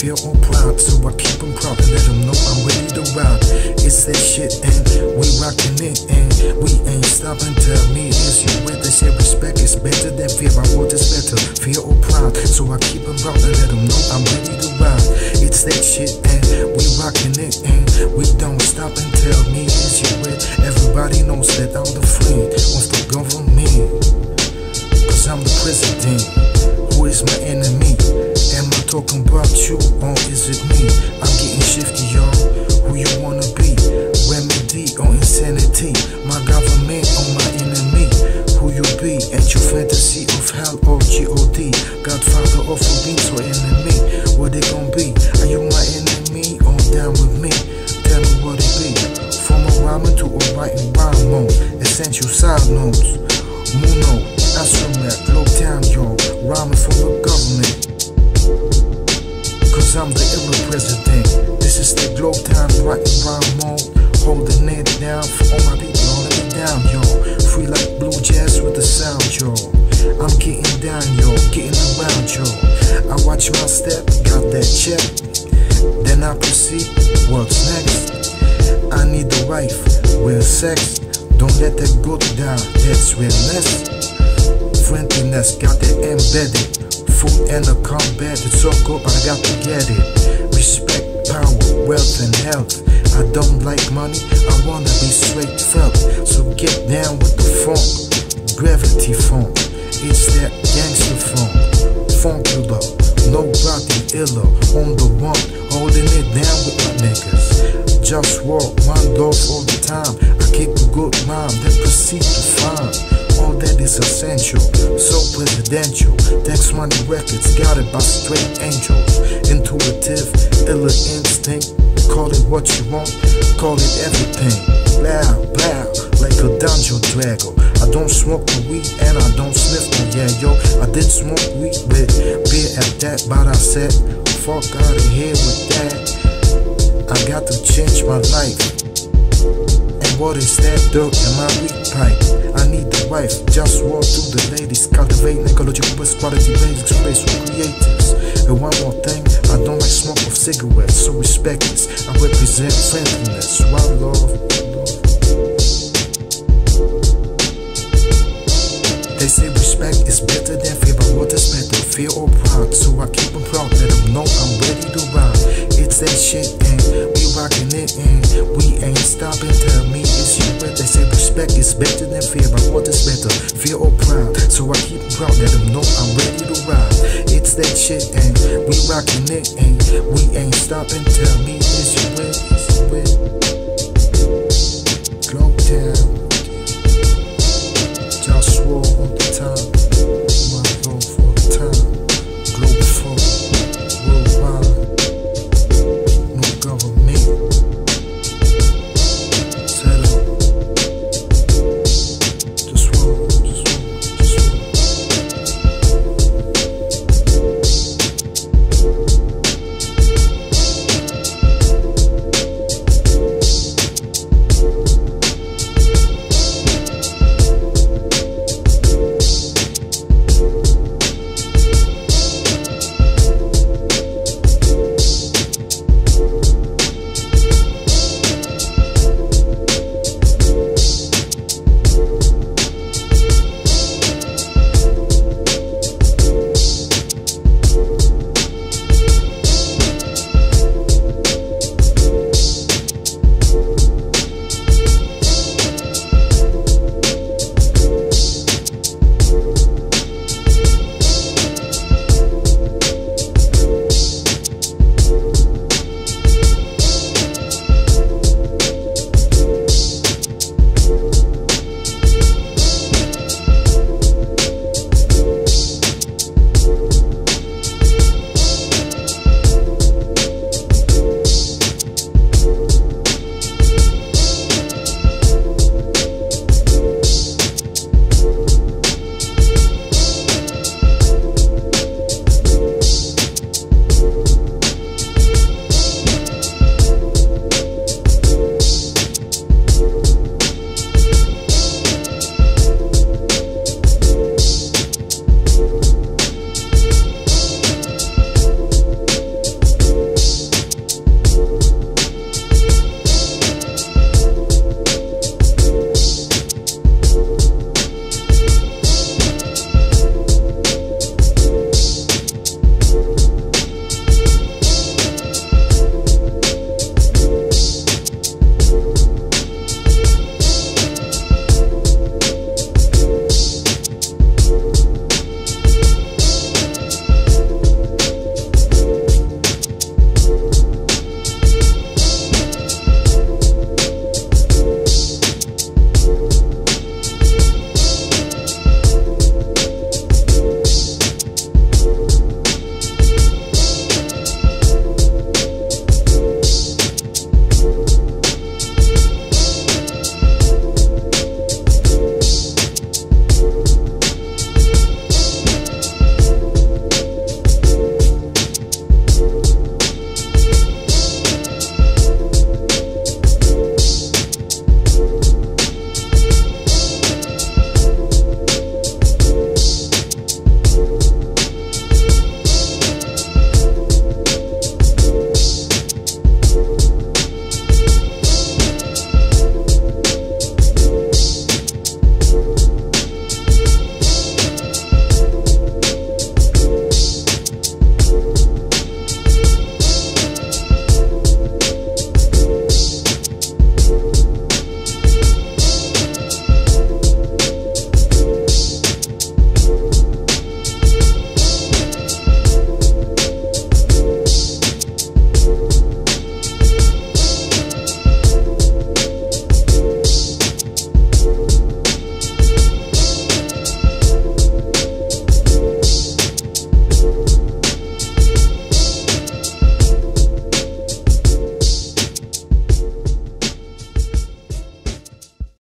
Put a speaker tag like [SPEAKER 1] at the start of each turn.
[SPEAKER 1] fear or pride, so I keep them proud and let them know I'm ready to ride. It's that shit and we rockin' it and we ain't stopping. Tell me is you with? They say respect is better than fear, my word is better, fear or pride, so I keep them proud and let them know I'm ready to ride. It's that shit and we rockin' it and we don't stop and tell me is you with? Everybody knows that I'm the friend of the government, cause I'm the president. Who is my enemy? Am I talking about you or is it me? I'm getting shifty, y'all. Who you wanna be? Remedy or insanity? My government or my enemy? Who you be? At your fantasy of hell or G.O.D? Godfather of a beast or enemy? What it gon' be? Are you my enemy or down with me? Tell me what it be. From a rhyming to a writing rhyme mode. Essential side notes. Muno, Astromet, Globe Town, y'all. Rhyming for the government, cause I'm the illa president. This is the Globe Town writing rhyme mode. Holding it down for all my people, holding it down, y'all. Free like blue jazz with the sound, y'all. I'm getting down, y'all, getting around, y'all. I watch my step, got that check. Then I proceed, what's next? I need a wife, real sex. Don't let that go down, that's realness. Friendliness, got that embedded. Food and a combat, it's all good, but I got to get it. Respect, power, wealth and health. I don't like money, I wanna be straight felt. So get down with the funk, gravity funk. It's that gangster funk, funkular, nobody iller. On the one, holding it down with my niggas. Just walk, one love all the time. I kick a good rhyme, then proceed to find all that is essential, so presidential. Tax Money Records, got it by straight angels. Intuitive, illa instinct. Call it what you want, call it everything. Blah, blah, like a dungeon dragon. I don't smoke the weed and I don't sniff no, yeah, yo. I did smoke weed with beer at that, but I said, fuck out of here with that. I got to change my life. And what is that dirt in my weed pipe? I need the wife, just walk through the ladies. Cultivate ecological best quality basics, space for creatives. And one more thing, I don't like smoke of cigarettes, so respect this. I represent friendliness, one love. They say respect is better than fear, but what is better, fear or pride? So I keep them proud, let them know I'm ready to ride. It's that shit and we rockin' it and we ain't stopping. Tell me is you with? They say respect is better than fear, but what is better, fear or pride? So I keep them proud, let them know I'm ready to ride. It's that shit and we rockin' it and we ain't stopping. Tell me is you with? Is you with? Globe Town, just roll on the time, my love for the time.